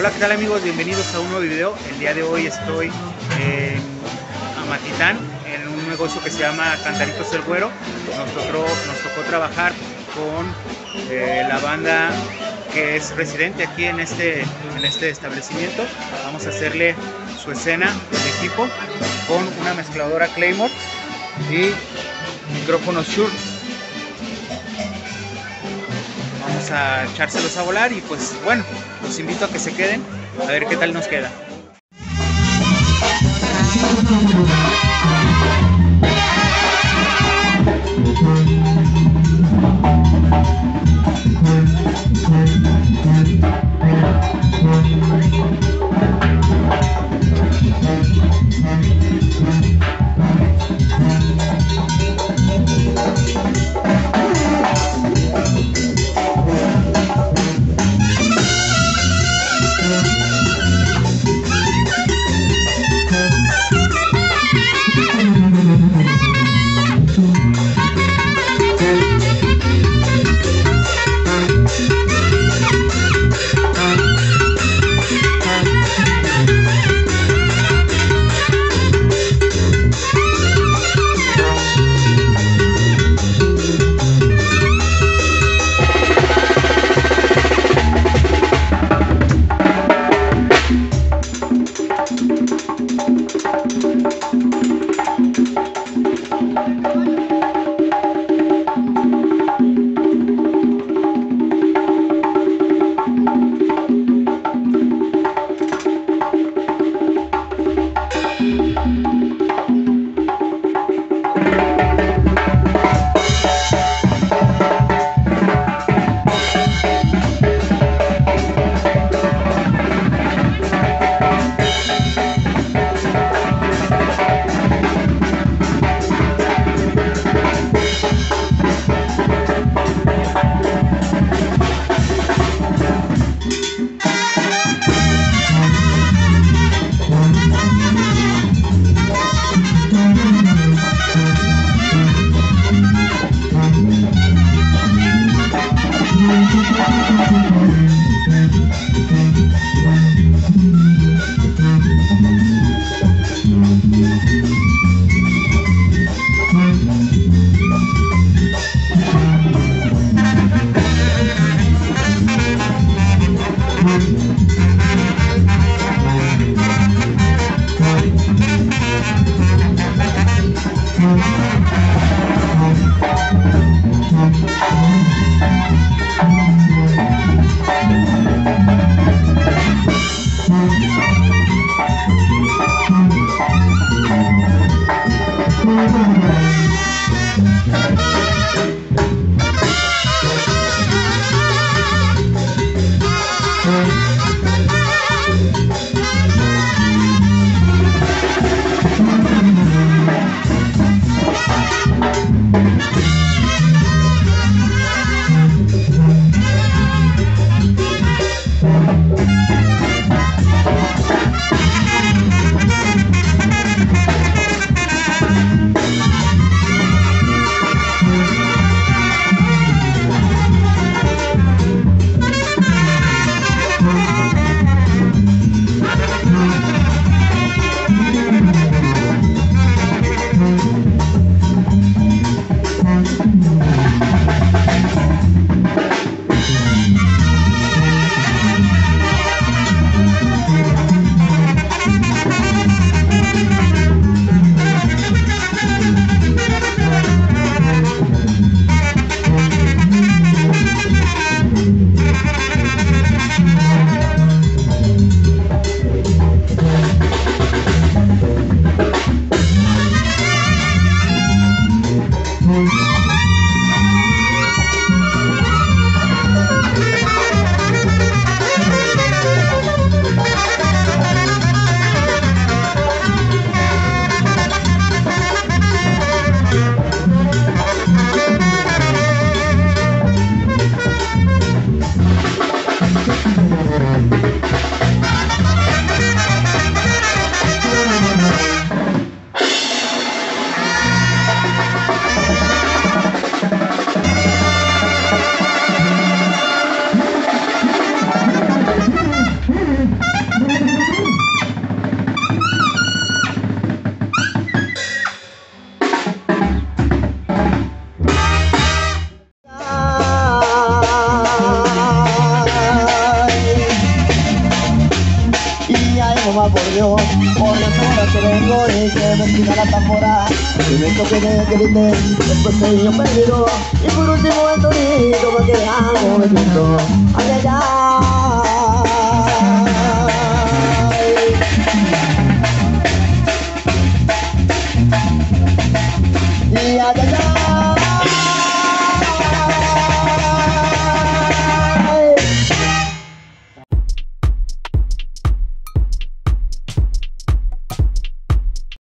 Hola, ¿qué tal amigos? Bienvenidos a un nuevo video. El día de hoy estoy en Amatitán, en un negocio que se llama Cantaritos el Güero. Nos tocó trabajar con la banda que es residente aquí en este establecimiento. Vamos a hacerle su escena del equipo con una mezcladora Claymore y micrófonos Shure. Vamos a echárselos a volar y pues bueno, los invito a que se queden a ver qué tal nos queda. sentimiento que me grité, después se dio perdido, y por último el torito, porque algo me quitó. Ay, ay, ay.